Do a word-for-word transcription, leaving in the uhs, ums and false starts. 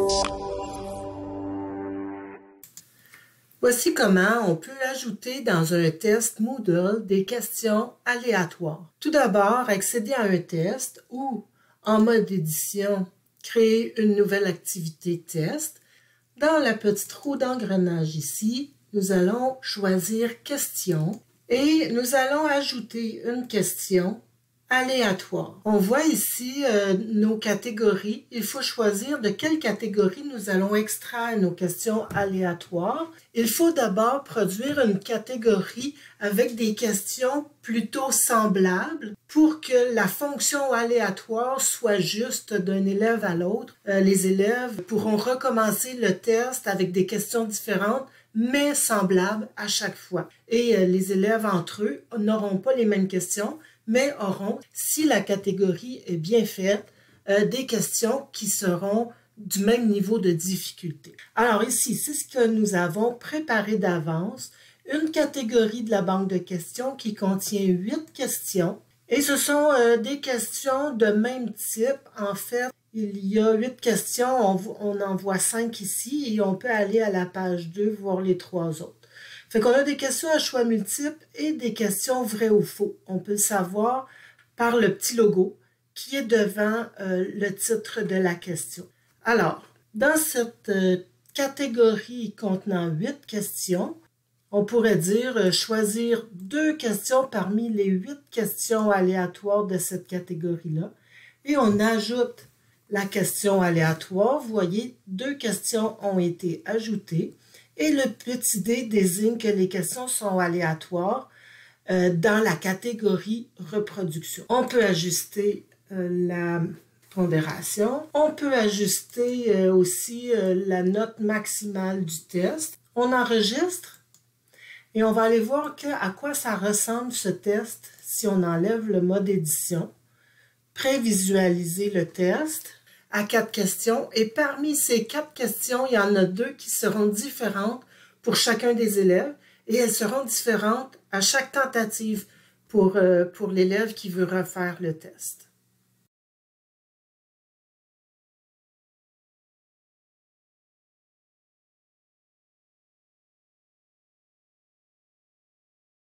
Voici comment on peut ajouter dans un test Moodle des questions aléatoires. Tout d'abord, accéder à un test ou, en mode édition, créer une nouvelle activité test. Dans la petite roue d'engrenage ici, nous allons choisir Questions et nous allons ajouter une question aléatoire. On voit ici euh, nos catégories. Il faut choisir de quelle catégorie nous allons extraire nos questions aléatoires. Il faut d'abord produire une catégorie avec des questions plutôt semblables pour que la fonction aléatoire soit juste d'un élève à l'autre. Euh, les élèves pourront recommencer le test avec des questions différentes mais semblables à chaque fois. Et euh, les élèves entre eux n'auront pas les mêmes questions, mais auront, si la catégorie est bien faite, euh, des questions qui seront du même niveau de difficulté. Alors ici, c'est ce que nous avons préparé d'avance, une catégorie de la banque de questions qui contient huit questions. Et ce sont euh, des questions de même type. En fait, il y a huit questions, on, on en voit cinq ici et on peut aller à la page deux, voir les trois autres. Fait qu'on a des questions à choix multiples et des questions vrai ou faux. On peut le savoir par le petit logo qui est devant euh, le titre de la question. Alors, dans cette euh, catégorie contenant huit questions, on pourrait dire euh, choisir deux questions parmi les huit questions aléatoires de cette catégorie-là. Et on ajoute la question aléatoire. Vous voyez, deux questions ont été ajoutées. Et le petit dé désigne que les questions sont aléatoires euh, dans la catégorie reproduction. On peut ajuster euh, la pondération. On peut ajuster euh, aussi euh, la note maximale du test. On enregistre et on va aller voir que, à quoi ça ressemble ce test si on enlève le mode édition. Prévisualiser le test à quatre questions et parmi ces quatre questions, il y en a deux qui seront différentes pour chacun des élèves et elles seront différentes à chaque tentative pour, euh, pour l'élève qui veut refaire le test.